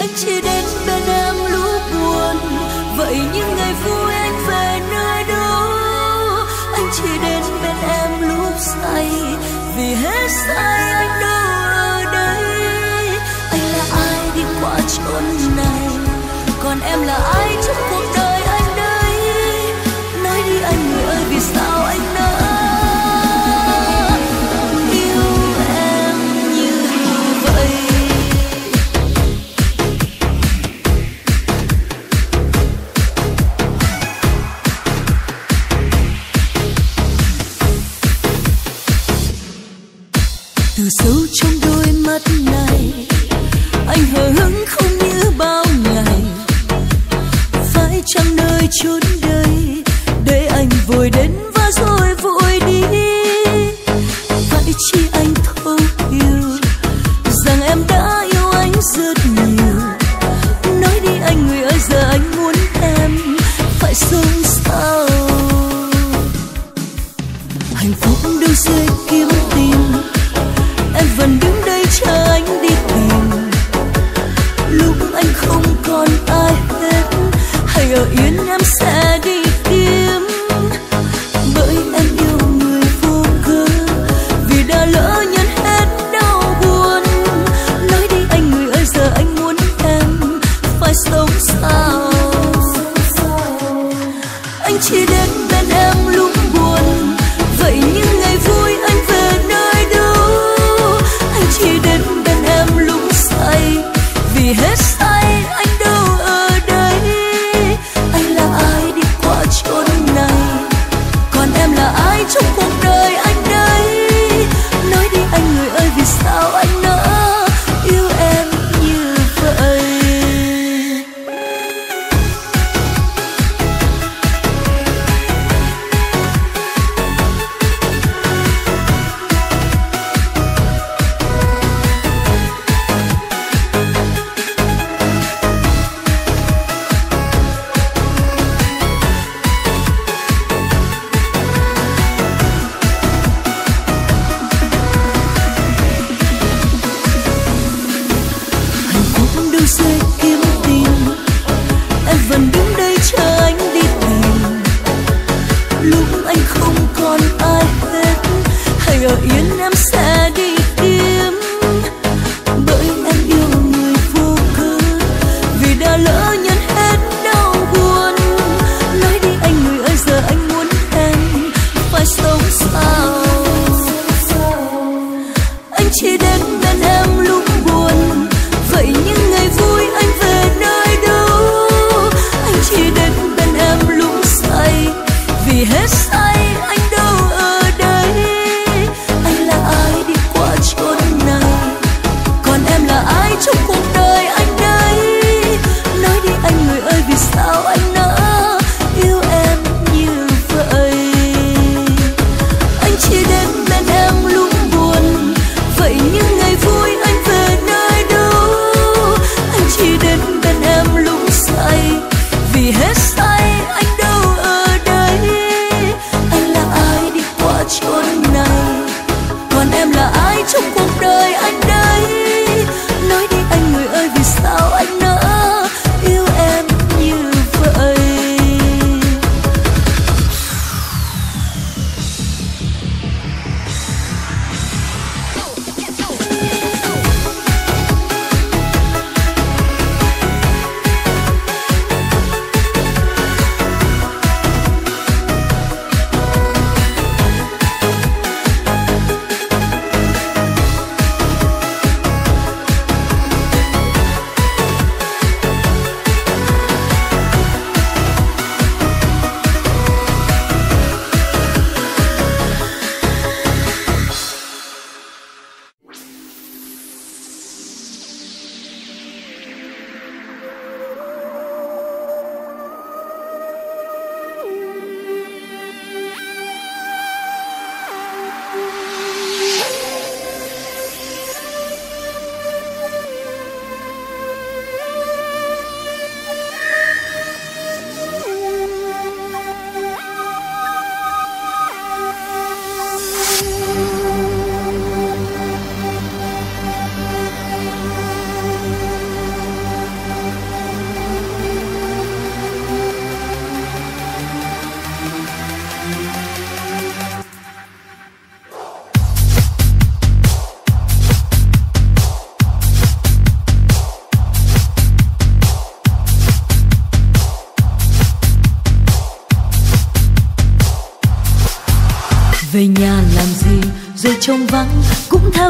Anh chỉ đến bên em lúc buồn, vậy những ngày vui anh về nơi đâu? Anh chỉ đến bên em lúc say, vì hết say anh đâu ở đây. Anh là ai đi qua chốn này, còn em là ai trong cuộc đời anh đây? Nói đi anh người ơi, vì sao anh nỡ yêu em như vậy? Từ sâu trong đôi mắt này, anh hờ hững không như bao ngày. Phải chăng nơi chốn đây để anh vội đến và rồi vội đi? Phải chi anh thấu hiểu rằng em đã yêu anh rất nhiều? Nói đi anh người ơi, giờ anh muốn em phải sống sao? Hạnh phúc đâu dễ kiếm tìm, em vẫn đứng đây chờ anh đi tìm. Lúc anh không còn ai hết, hãy ở yên em sẽ đi kiếm. Bởi em yêu người vô cớ, vì đã lỡ nhận hết đau buồn. Nói đi anh người ơi, giờ anh muốn em phải sống sao? Anh chỉ đến bên em lúc buồn, vậy những ngày vui anh về nơi đâu? Anh chỉ đến bên em lúc say, vì hết say anh đâu ở đây. Anh là ai đi qua chốn này, còn em là ai trong cuộc đời anh đây? Nói đi anh người ơi, vì sao anh nỡ yêu em như vậy?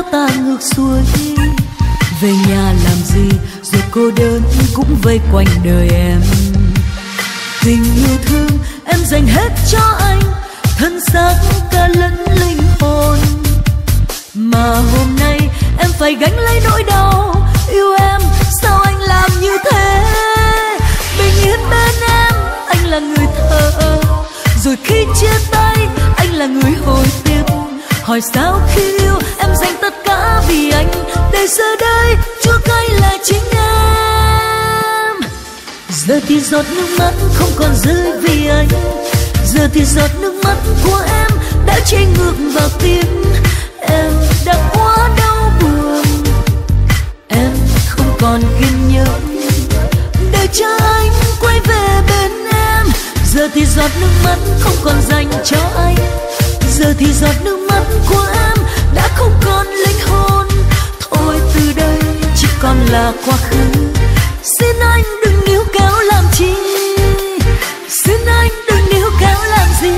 ta ngược xuôi. Về nhà làm gì rồi cô đơn cũng vây quanh đời em. Tình yêu thương em dành hết cho anh, thân xác cả lẫn linh hồn. Mà hôm nay em phải gánh lấy nỗi đau. Yêu em sao anh làm như thế? Bình yên bên em anh là người thờ, rồi khi chia tay anh là người hối tiếc. Hỏi sao khi yêu em dành tất cả vì anh, để giờ đây chua cay là chính em. Giờ thì giọt nước mắt không còn rơi vì anh, giờ thì giọt nước mắt của em đã chảy ngược vào tim. Em đã quá đau buồn, em không còn kiên nhẫn để cho anh quay về bên em. Giờ thì giọt nước mắt không còn dành cho anh, giờ thì giọt nước mắt của em đã không còn linh hồn. Thôi từ đây chỉ còn là quá khứ. Xin anh đừng níu kéo làm chi, xin anh đừng níu kéo làm gì.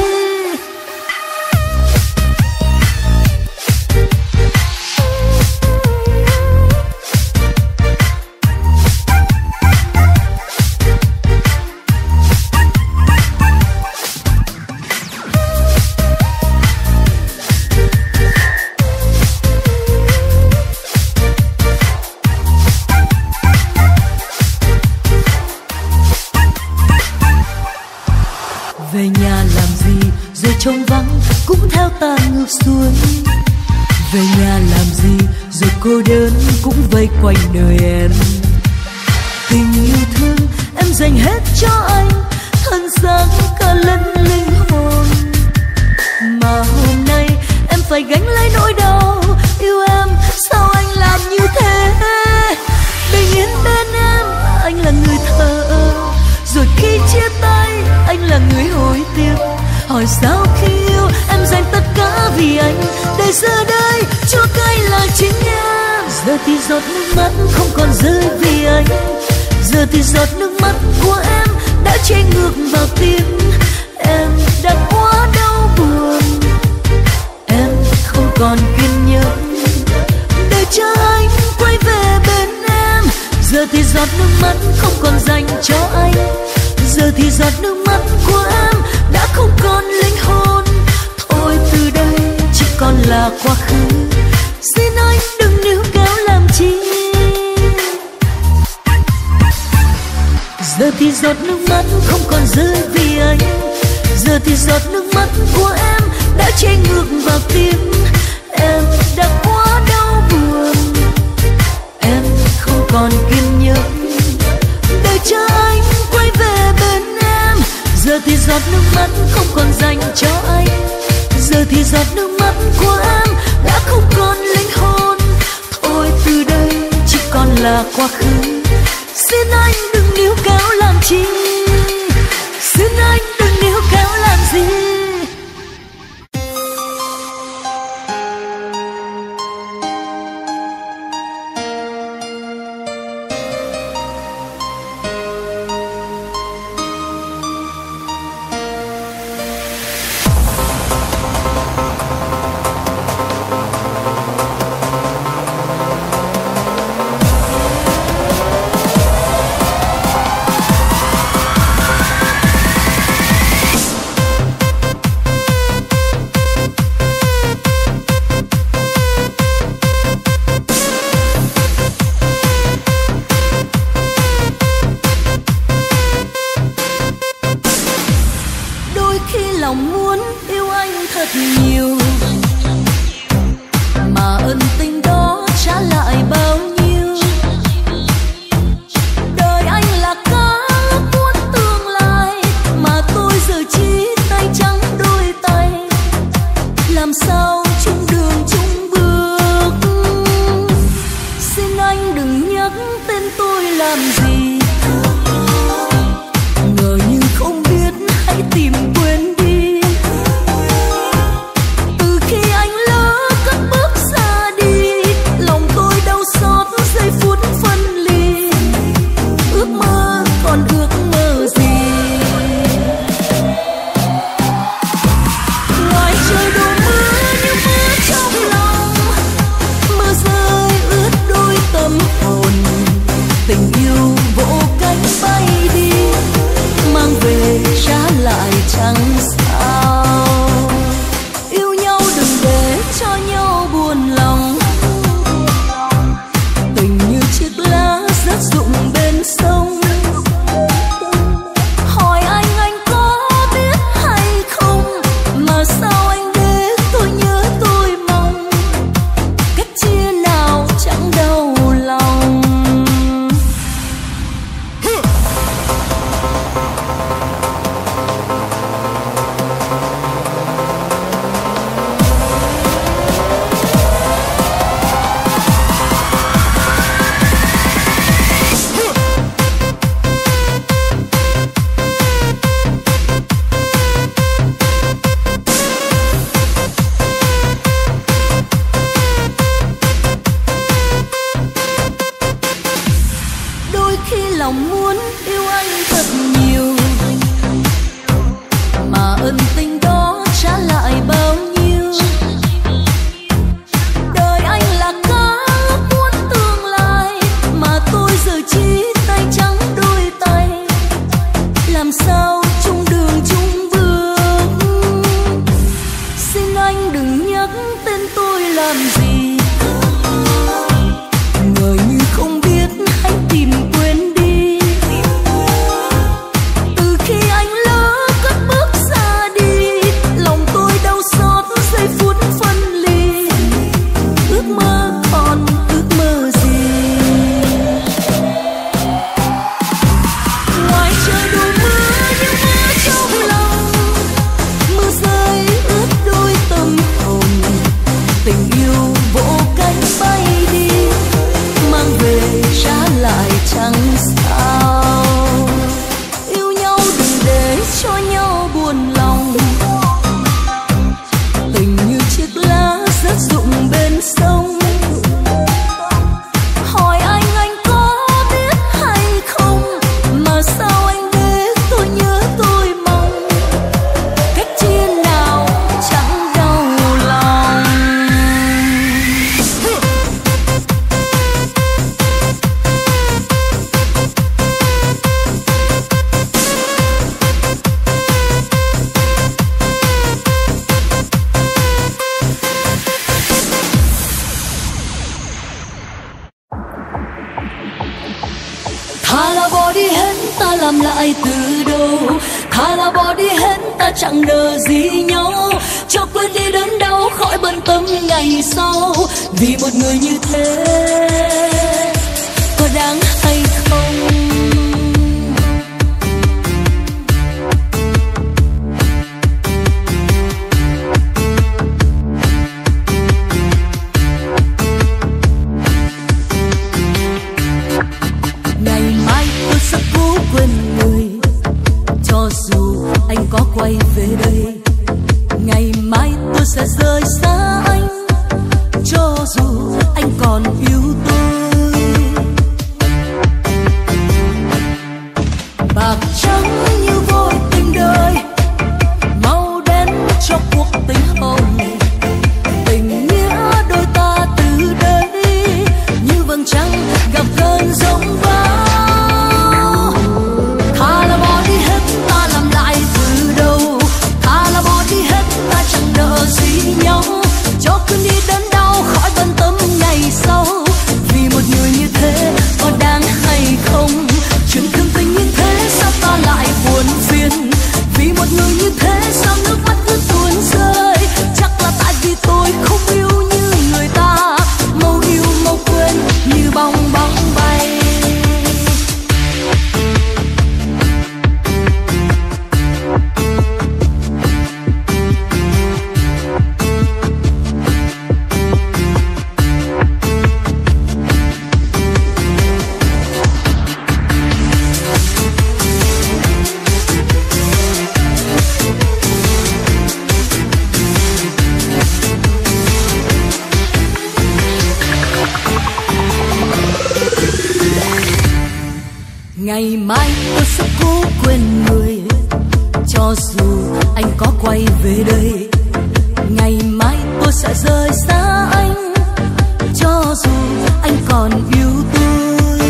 Về nhà làm gì rồi trông vắng cũng theo ta ngược xuôi. Về nhà làm gì rồi cô đơn cũng vây quanh đời em. Tình yêu thương em dành hết cho anh, thân xác cả lẫn linh hồn. Mà hôm nay em phải gánh lấy nỗi đau. Yêu em sao anh làm như thế? Bình yên bên em anh là người thờ, rồi khi chia tay anh là người hối tiếc. Hỏi sao khi yêu em dành tất cả vì anh, để giờ đây chua cay là chính em. Giờ thì giọt nước mắt không còn rơi vì anh, giờ thì giọt nước mắt của em đã chảy ngược vào tim. Em đã quá đau buồn, em không còn kiên nhẫn để cho anh quay về bên em. Giờ thì giọt nước mắt không còn dành cho anh, giờ thì giọt nước mắt của em đã không còn linh hồn. Thôi từ đây chỉ còn là quá khứ. Xin anh đừng níu kéo làm chi. Giờ thì giọt nước mắt không còn rơi vì anh, giờ thì giọt nước mắt của em đã chảy ngược vào tim. Em đã quá đau buồn, em không còn kiên nhẫn để cho anh quay về bên em. Giờ thì giọt nước mắt không còn dành cho anh, giờ thì giọt nước mắt của em đã không còn linh hồn. Thôi từ đây chỉ còn là quá khứ. Xin anh đừng níu kéo làm chi, xin anh đừng níu kéo làm gì. lòng muốn yêu anh thật nhiều, mà ân tình đó trả lại bao nhiêu. Đời anh là cá ước muốn tương lai, mà tôi giờ chỉ tay trắng đôi tay. Làm sao chung đường chung bước, xin anh đừng nhắc tên tôi làm gì. Người như không biết hãy tìm quên đi. Từ khi anh lỡ cất bước ra đi, lòng tôi đau xót giây phút phân ly. Ước mơ còn ước mơ gì, ngoài trời đổ mưa nhưng mưa trong lòng. Mưa rơi ướt đôi tâm hồn, tình yêu vỗ cánh bay đi, mang về trả lại chẳng sao. Yêu nhau đừng để cho nhau buồn lòng, tình như chiếc lá rớt rụng bên sông. Hỏi anh có biết hay không, mà sao anh biết tôi nhớ tôi mong. Cách chia nào chẳng đau lòng. Thà là bỏ đi hết ta làm lại từ đầu, thà là bỏ đi hết ta chẳng nợ gì nhau. Cho quên đi đớn đau khỏi bận tâm ngày sau, vì một người như thế có đáng hay không. Ngày mai tôi sẽ cố quên người, cho dù anh có quay về đây. Ngày mai tôi sẽ rời xa anh, cho dù anh còn yêu tôi. Bạc trắng như vội tình đời, màu đen cho cuộc tình hồng. Tình nghĩa đôi ta từ đây như vầng trăng gặp cơn giông bão. Thà là bỏ đi hết ta làm lại từ đầu, thà là bỏ đi hết ta chẳng nợ gì nhau. Cho quên đi đớn đau khỏi bận tâm ngày sau, vì một người như thế có đáng hay không. Chuyện thương tình như thế sao ta lại buồn phiền, vì một người như thế sao nước mắt cứ tuôn rơi. Chắc là tại vì tôi không yêu như người ta, mau yêu mau quên như bong bóng bay. Ngày mai tôi sẽ cố quên người, cho dù anh có quay về đây. Ngày mai tôi sẽ rời xa anh, cho dù anh còn yêu tôi.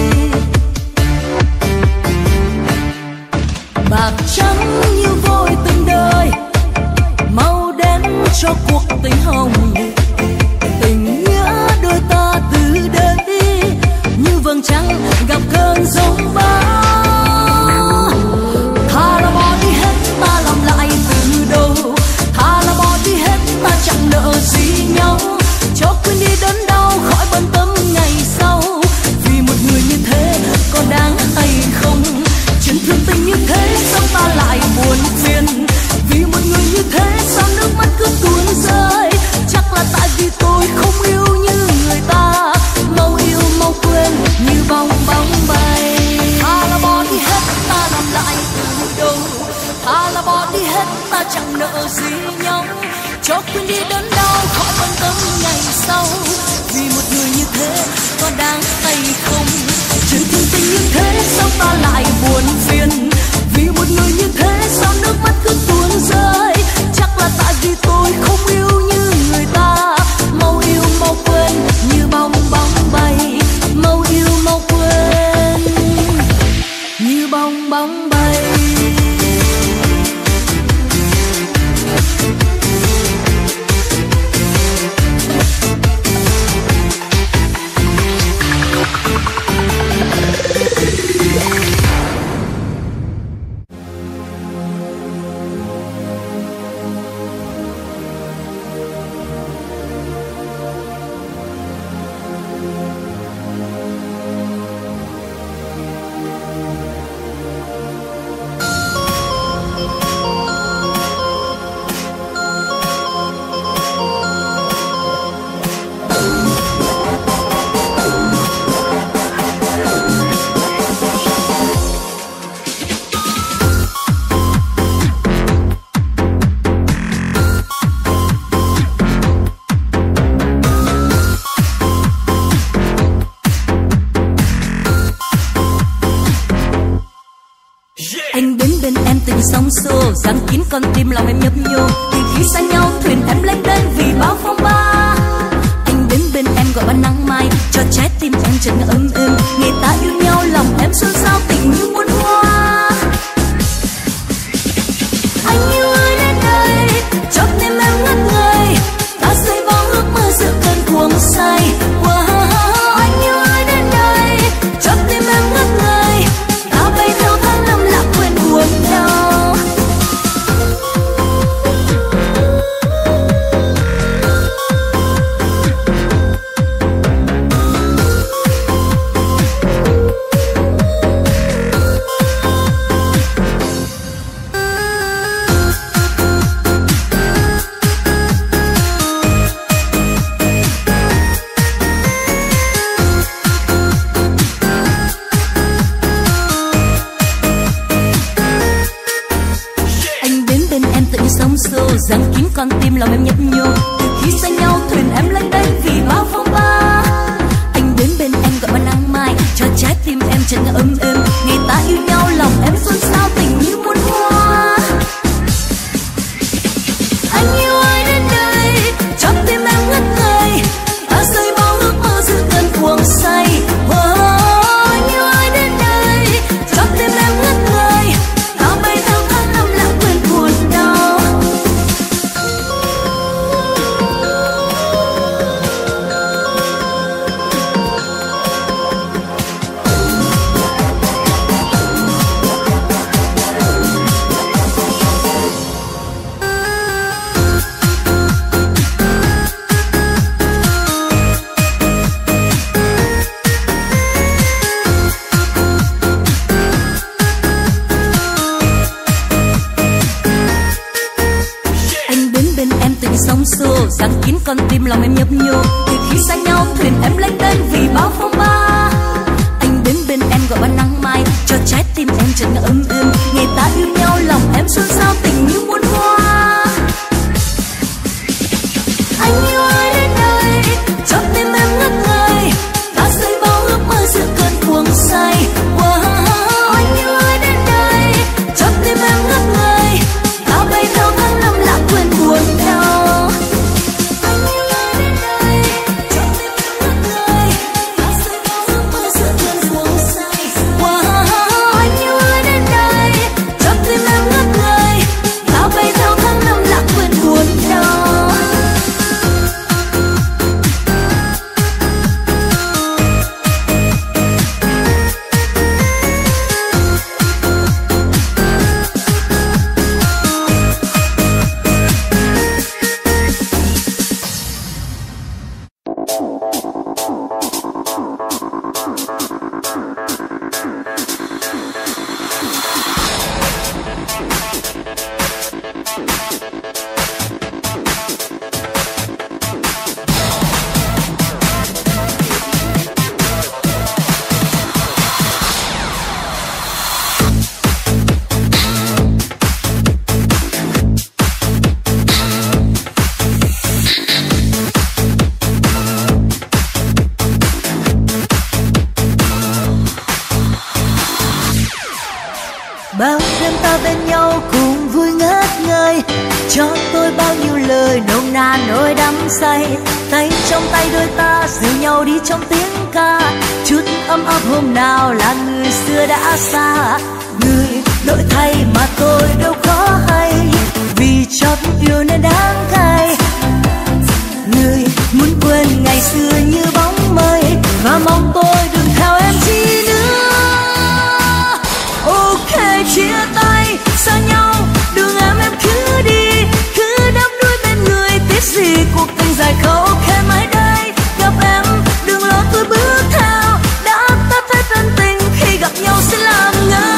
Bạc trắng như vội tình đời, màu đen cho cuộc tình hồng. Tình nghĩa đôi ta từ đây như vầng trăng gặp cơn giông bão. Thà là bỏ đi hết ta làm lại từ đầu, thà là bỏ đi hết ta chẳng nợ gì nhau. Cho quên đi đớn đau khỏi bận tâm ngày sau, vì một người như thế có đáng hay không. Chuyện thương tình như thế sao ta lại buồn phiền, vì một người như thế sao nước mắt cứ tuôn rơi. Chắc là tại vì tôi không yêu như người ta, mau yêu mau quên như bong bóng bay. Thà là bỏ đi hết ta làm lại từ đầu, thà là bỏ đi hết ta chẳng nợ gì nhau. Cho quên đi đớn đau khỏi bận tâm ngày sau, vì một người như thế có đáng hay không. Chuyện thương tình như thế sao ta lại buồn phiền. Vì một người như thế sao nước mắt cứ tuôn rơi. Chắc là tại vì tôi không yêu như người ta. Mau yêu mau quên như bong bóng bay. Mau yêu mau quên như bong bóng bay. Sóng xô giăng kín con tim lòng em nhấp nhô. Từ khi xa nhau thuyền em lênh đênh vì bao phong ba. Anh đến bên em gọi ban nắng mai cho trái tim em chợt ấm êm. Ngày ta yêu nhau lòng em xôn xao tình như muôn hoa. Anh yêu ơi đến đây cho tim em ngất ngây. Ta xây bao ước mơ giữa cơn cuồng say. Anh yêu ơi đến đây cho tim em ngất ngây. Ta bay theo tháng năm lạc quên buồn đau. Giăng kín con tim lòng em nhấp nhô. Từ khi xa nhau thuyền em lênh đênh vì bao phong ba. Anh đến bên em gọi ban nắng mai cho trái tim em chợt ấm êm. Ngày ta yêu nhau lòng em xôn xao tình như muôn hoa. Anh yêu ơi đến đây cho tim em ngất ngây. Ta xây bao ước mơ giữa cơn cuồng say. Anh yêu ơi đến đây cho tim em ngất ngây. Ta bay theo tháng năm lãng quên buồn đau. Sóng xô giăng kín con tim lòng em nhấp nhô. Từ khi xa nhau thuyền em lênh đênh vì bao phong ba. Anh đến bên em gọi ban nắng mai cho trái tim em chợt ấm êm. Ngày ta yêu nhau lòng em xôn xao tình như muôn hoa. Anh yêu ơi đến đây cho tim em ngất ngây. Ta xây bao ước mơ giữa cơn cuồng say. Anh yêu ơi đến đây cho tim em ngất ngây. Ta bay theo tháng năm lãng quên buồn đau. Anh yêu ơi đến đây Bao đêm ta bên nhau cùng vui ngất ngây, cho tôi bao nhiêu lời nồng nàn nỗi đắm say. Tay trong tay đôi ta dìu nhau đi trong tiếng ca, chút ấm áp hôm nào là người xưa đã xa. Người đổi thay mà tôi đâu có hay, vì chót yêu nên đáng cay. Người muốn quên ngày xưa như bóng mây, và mong tôi đừng theo em chi nữa. Ok chia tay xa nhau, đường em cứ đi, cứ đắm đuối bên người. Tiếc gì cuộc tình dài khâu khe mãi đây. Gặp em đừng lo tôi bước theo, đã tắt hết ân tình khi gặp nhau sẽ làm ngơ.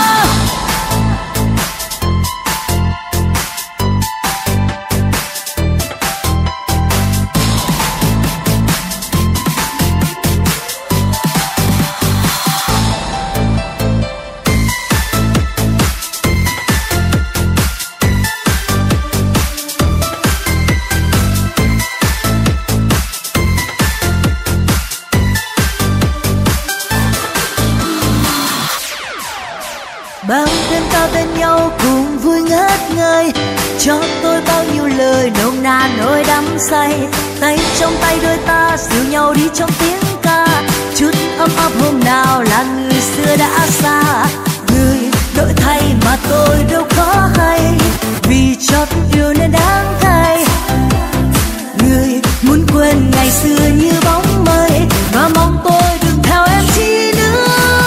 Bao đêm ta bên nhau cùng vui ngất ngây, cho tôi bao nhiêu lời nồng nàn nỗi đắm say. Tay trong tay đôi ta dìu nhau đi trong tiếng ca, chút ấm áp hôm nào là người xưa đã xa. Người đổi thay mà tôi đâu có hay, vì chót yêu nên đáng cay. Người muốn quên ngày xưa như bóng mây, và mong tôi đừng theo em chi nữa.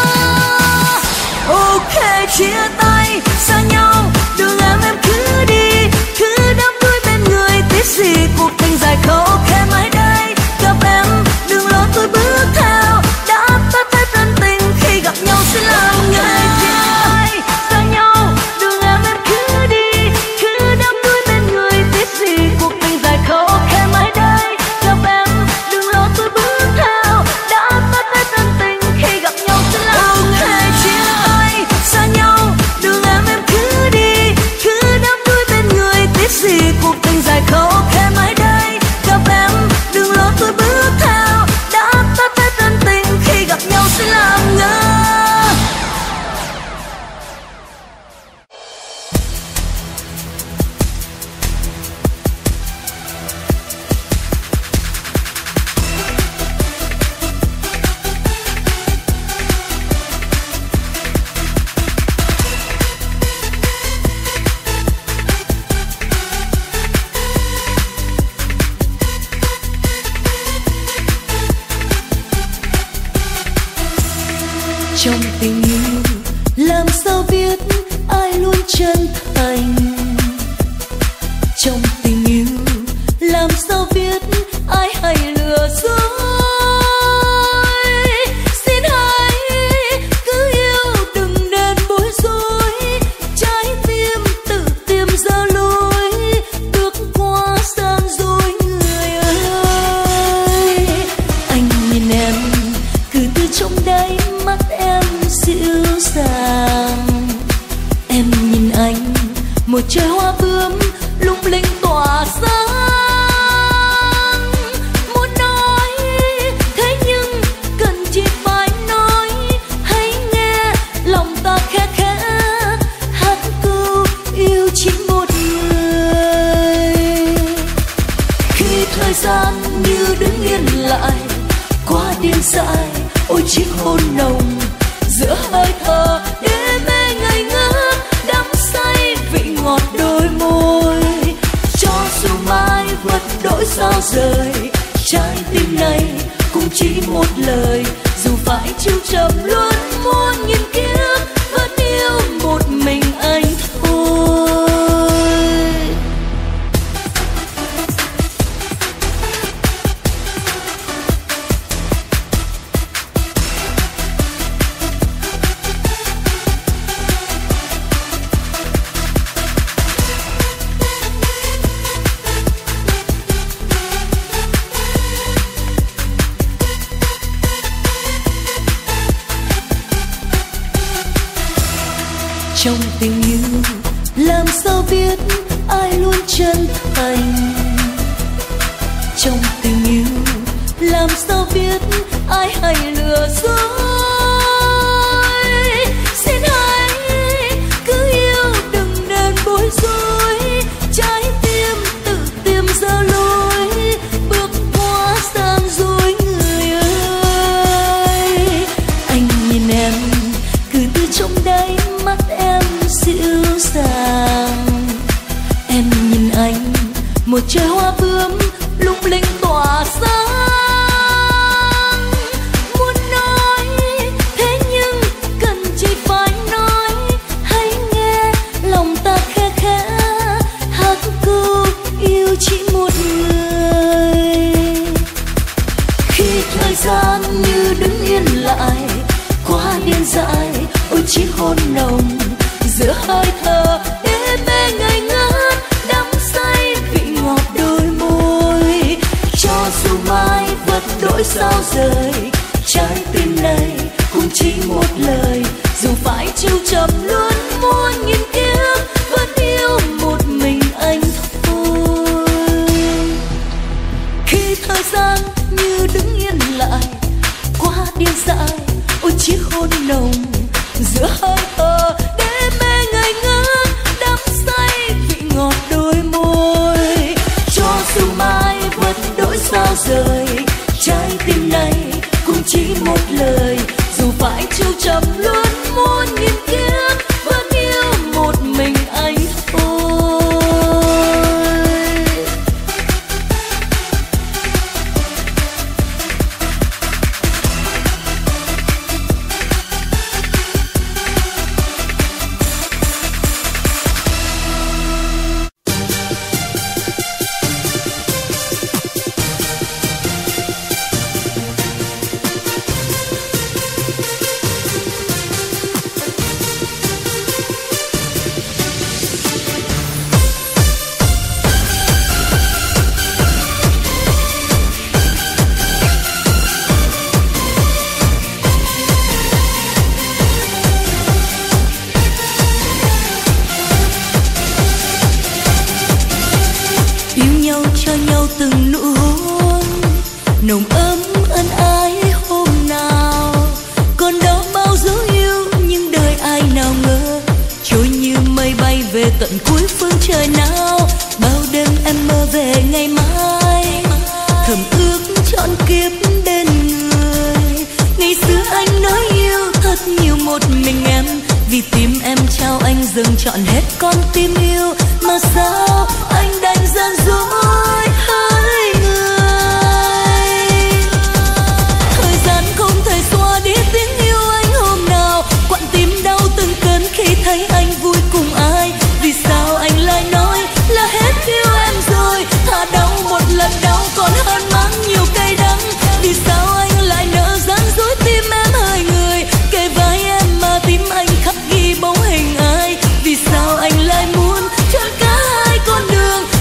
Ok chia tay xa nhau, đường em cứ đi, cứ đắm đuối bên người. Tiếc gì cuộc tình dài khâu khe mãi đây. Gặp em đừng lo tôi bước theo, đã tắt hết ân tình khi gặp nhau sẽ làm ngơ. Chia tay xa nhau, đường em cứ đi, cứ đắm đuối bên người. Tiếc gì cuộc tình dài khâu khe mãi đây. Gặp em đừng lo tôi bước theo, đã tắt hết ân tình khi gặp nhau sẽ làm ngơ. Chia tay xa nhau, đường em cứ đi, cứ đắm đuối bên người. Tiếc gì cuộc tình dài khâu khe mãi đây. Gặp em đừng lo tôi bước theo, đã tắt hết ân tình khi gặp nhau sẽ làm ngơ. Trong tình yêu làm sao biết ai luôn chân thành. Trong tình yêu làm sao biết ai hay lừa dối. Xin hãy cứ yêu đừng nên bối rối, trái tim tự tìm ra lối, bước qua gian dối. Người ơi, anh nhìn em cứ từ trong đáy mắt em dịu dàng. Em nhìn anh một trời hoa bướm lung linh tỏa sáng. Muốn nói thế nhưng cần chỉ phải nói, hãy nghe lòng ta khẽ khẽ hát câu yêu chỉ một người. Khi thời gian như đứng yên lại, qua đêm dài ôi chiếc hôn nồng giữa hơi thở đêm mê ngây ngất, đắm say vị ngọt đôi môi. Cho dù mai vật đổi sao rời, trái tim này cũng chỉ một lời. Dù phải chịu trầm luôn muôn nghìn kiếp, vẫn yêu một mình anh thôi. Trong tình yêu làm sao biết ai luôn chân thành. Trong tình yêu làm sao biết ai hay lừa dối. Xin hãy trời hoa bướm lung linh tỏa sáng. Muốn nói thế nhưng cần chỉ phải nói, hãy nghe lòng ta khẽ khẽ hát câu yêu chỉ một người. Khi thời gian như đứng yên lại, quá điên dại ôi chiếc hôn nồng giữa hơi thở êm mê ngây ngất, đắm say vị ngọt đôi môi. Cho dù mai vật đổi sao rời, trái tim này cũng chỉ một lời, dù phải chịu chậm luôn muôn nghìn kiếp, vẫn yêu một mình anh thôi. Khi thời gian như đứng yên lại, quá điên dại ôi chiếc hôn nồng giữa hơi thở đêm mê ngây ngất, đắm say vị ngọt đôi môi. Cho dù mai vật đổi sao rời, trái tim này cũng chỉ một lời, dù phải chịu chậm luôn muôn nghìn kiếp, vẫn yêu một mình anh thôi. Từng nụ hôn nồng ấm ân ái hôm nào, còn đó bao dấu yêu nhưng đời ai nào ngờ trôi như mây bay về tận cuối phương trời nào. Bao đêm em mơ về ngày mai, thầm ước trọn kiếp bên người. Ngày xưa anh nói yêu thật nhiều một mình em, vì tim em trao anh dâng trọn hết con tim yêu, mà sao anh đành gian dối hai người. Thời gian không thể xóa đi tiếng yêu anh hôm nào, quặn tim đau từng cơn khi thấy anh vui cùng ai. Vì sao anh lại nói là hết yêu em rồi, thà đau một lần đau còn hơn mang nhiều cay đắng. Vì sao anh lại nỡ gian dối tim em hỡi người, kề vai em mà tim anh khắc ghi bóng hình ai. Vì sao anh lại muốn chọn cả hai con đường,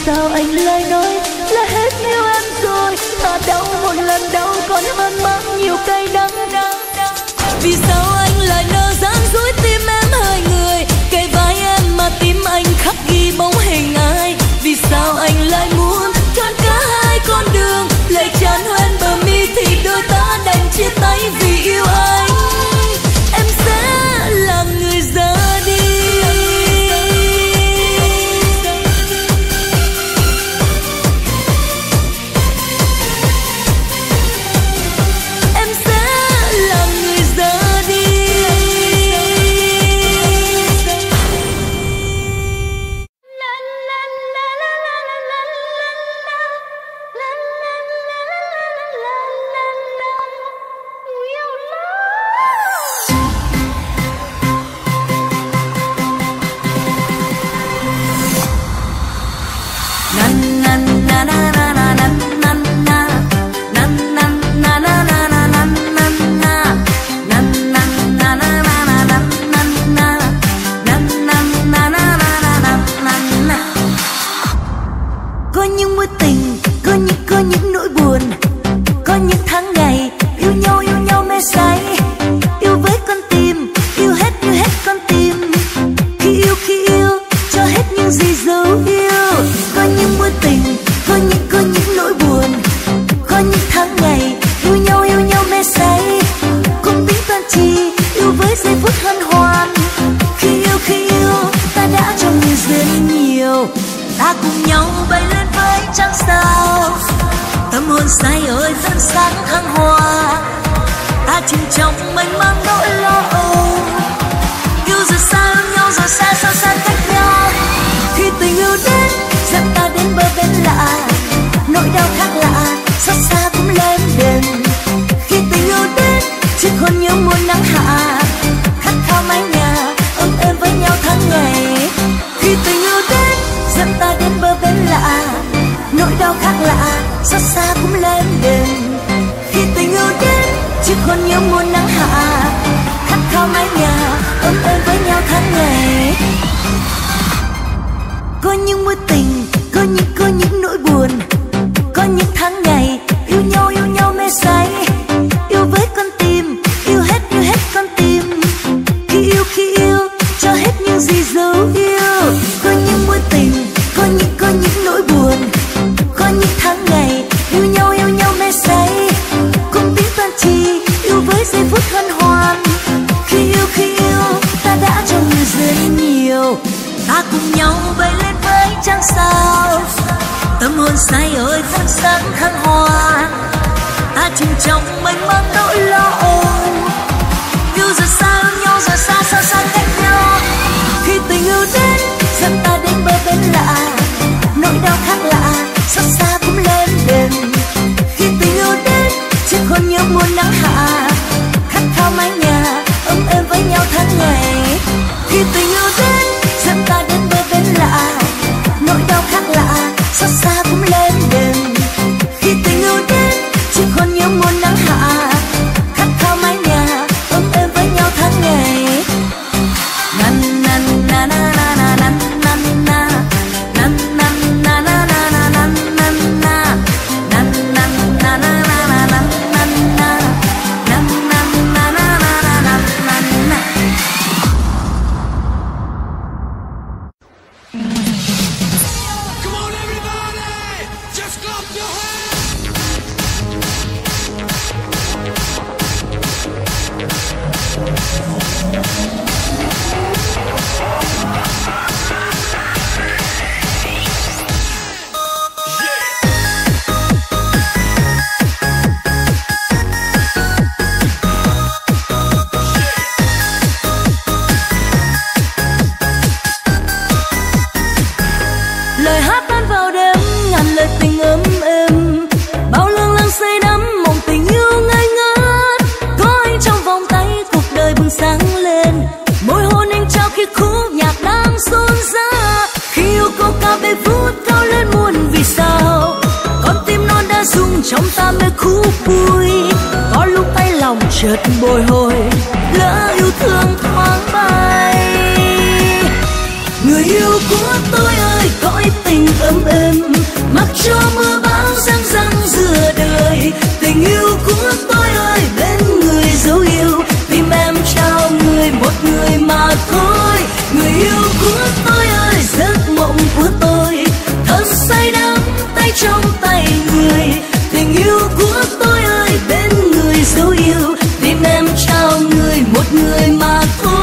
sao anh lại nói là hết yêu em rồi? Thà đau một lần đau còn hơn mang nhiều cay đắng. Vì sao anh lại nỡ dáng dối tim em hai người, kề vai em mà tim anh khắc ghi bóng hình ai? Vì sao anh lại muốn chọn cả hai con đường, lệ tràn hoen bờ mi thì đôi ta đành chia tay vì yêu anh. Em sẽ là người ra đi. trong ta mê khúc vui. Có lúc tay lòng chợt bồi hồi, lỡ yêu thương thoáng bay. Người yêu của tôi ơi, cõi tình ấm êm, mặc cho mưa bão giăng giăng giữa đời. Tình yêu của tôi ơi bên người dấu yêu, tìm em trao người một người mà thôi. Người yêu của tôi ơi giấc mộng của tôi, thật say đắm tay trong tay người. Tình yêu của tôi ơi bên người dấu yêu, tìm em trao người một người mà thôi.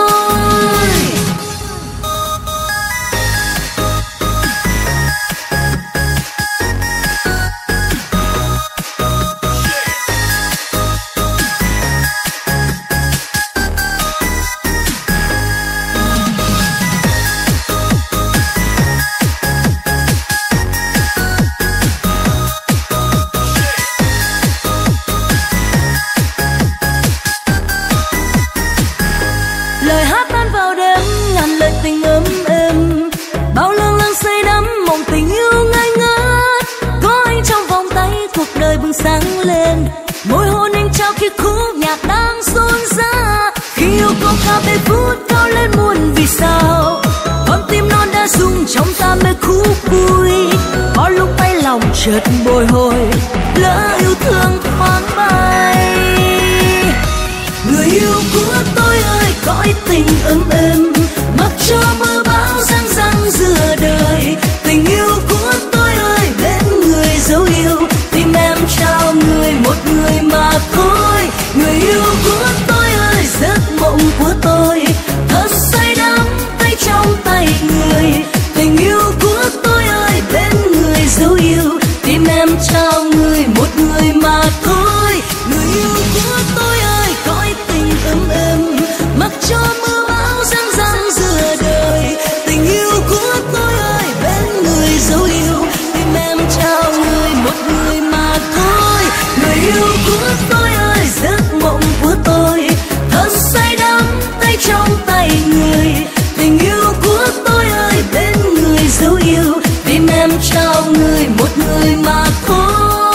Sáng lên môi hôn anh trao khi khúc nhạc đang rộn rã. Khi yêu có ca bay vút cao lên muôn vì sao, con tim non đã rung trong ta mê khúc vui. Có lúc tay lòng chợt bồi hồi, lỡ yêu thương thoáng bay. Người yêu của tôi ơi cõi tình ấm êm, mặc cho mưa bão giăng giăng giữa đời. Tình yêu của tôi ơi bên người dấu yêu, tìm em trao người một người mà thôi. Người yêu của tôi ơi giấc mộng của tôi, thật say đắm tay trong tay người. Tình yêu của tôi ơi bên người dấu yêu, tìm em trao người một người mà thôi. Người yêu của tôi ơi cõi tình ấm êm, mặc cho mưa bão giăng giăng giữa đời. Tình yêu của tôi ơi bên người dấu yêu, tìm em trao người một người mà thôi. Người yêu của tôi ơi giấc mộng của tôi, thật say đắm tay trong tay người. Tình yêu của tôi ơi bên người dấu yêu, tìm em trao người một người mà thôi.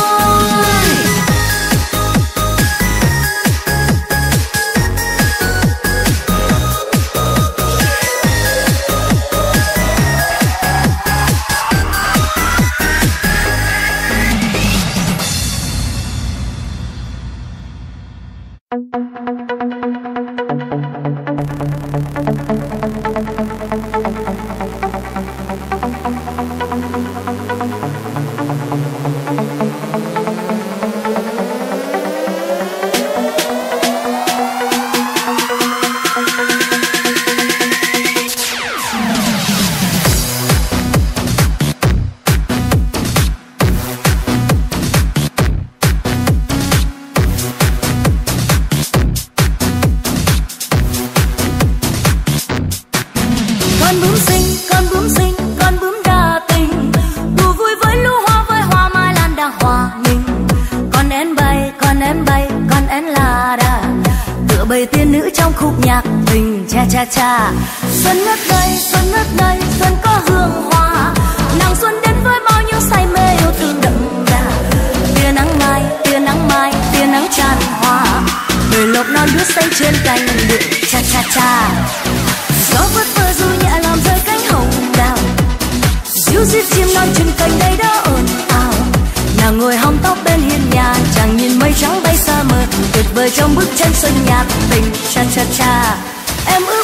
Xuân ngất đây, xuân có hương hoa. Nàng xuân đến với bao nhiêu say mê yêu thương đậm đà. Tia nắng mai, tia nắng tràn hoa. Đời lộc non đứa xanh trên cành điệu cha cha cha. Gió vất vơ du nhẹ làm rơi cánh hồng đào. Ríu rít chim non trên cành đây đó ồn ào. Nàng ngồi hong tóc bên hiên nhà, chàng nhìn mây trắng bay xa mờ, tuyệt vời trong bức tranh xuân nhạc tình cha cha cha. Em ước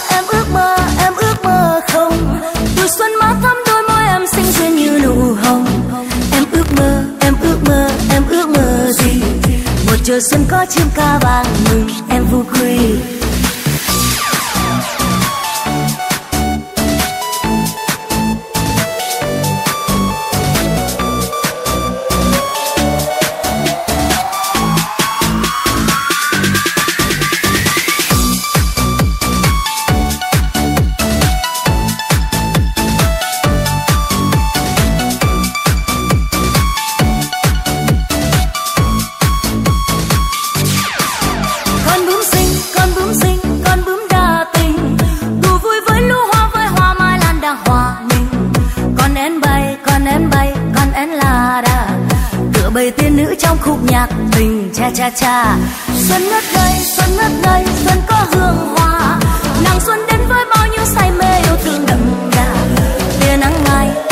mơ không, tuổi xuân má thắm đôi môi em xinh duyên như nụ hồng. Em ước mơ gì? Một trời xuân có chim ca vàng mừng em vui quy. bầy tiên nữ trong khúc nhạc tình cha cha cha. Xuân ngất đây, xuân có hương hoa, nàng xuân đến với bao nhiêu say mê yêu thương đậm đà. Tia nắng mai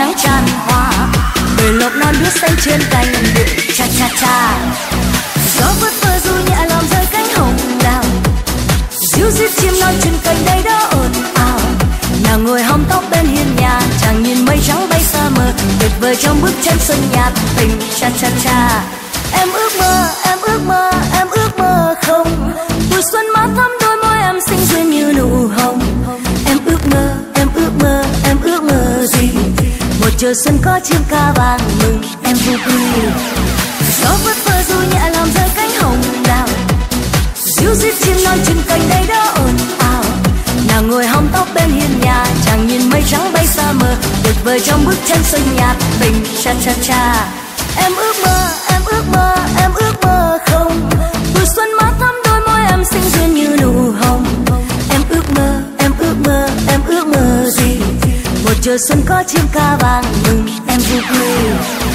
nắng tràn hoa, bể lộc non biết xanh trên cành đường cha cha cha. Gió phất phơ du nhẹ làm rơi cánh hồng đào, ríu rít chim non trên cành đây đó ồn ào. Nàng ngồi hóng tóc bên hiên nhà, chàng nhìn mây trắng bay xa mờ, tuyệt vời trong bức tranh xuân nhạt tình cha cha cha. Em ước mơ, em ước mơ, em ước mơ không, mùa xuân má thắm đôi môi em xinh duyên như nụ hồng. Em ước mơ, em ước mơ, em ước mơ gì? Một trời xuân có chim ca vang mừng em vui vui. Gió phất phơ du nhẹ làm rơi cánh hồng đào, ríu rít chim non trên cành đây đó ồn ào. Nàng ngồi hóng tóc bên hiên nhà, chàng nhìn mây trắng bay xa mờ, tuyệt vời trong bức tranh xuân nhạt tình cha cha cha. Em ước mơ, em ước mơ, em ước mơ không, mùa xuân má thắm đôi môi em xinh duyên như nụ hồng. Em ước mơ, em ước mơ, em ước mơ gì? Một trời xuân có chim ca vang mừng em vui vui.